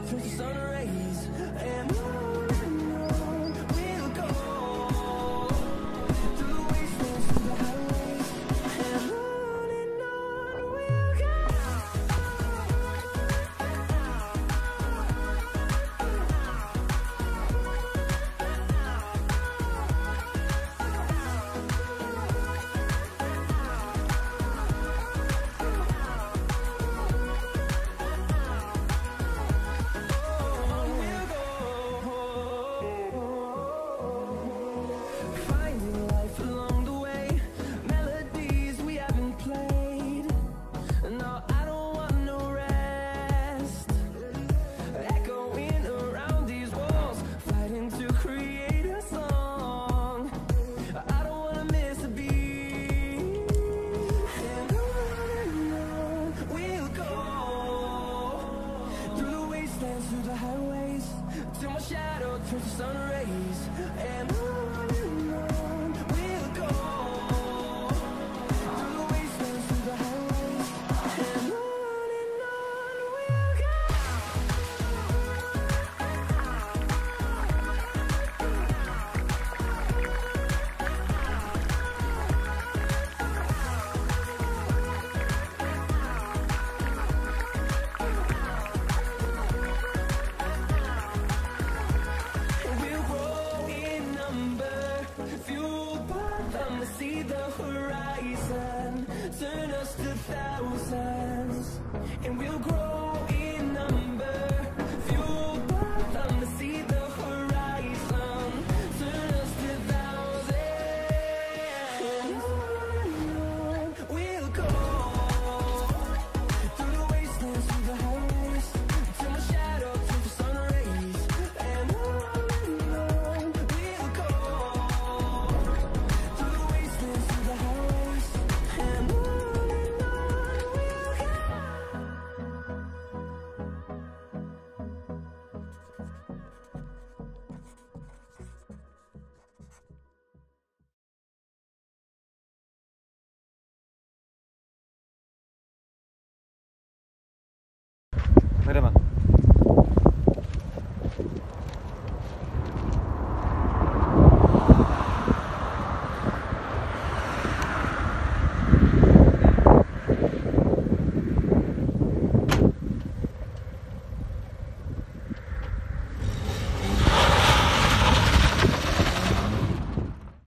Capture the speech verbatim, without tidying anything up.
turns to sun rays, and on and on we'll go, through the wastelands, through the highways, and on and on we'll go. Through the highways, till my shadow turns to sun rays, and on and on we'll go, through the wastelands, through the highways, and on and on we'll go. See the horizon, turn us to thousands, and we'll grow.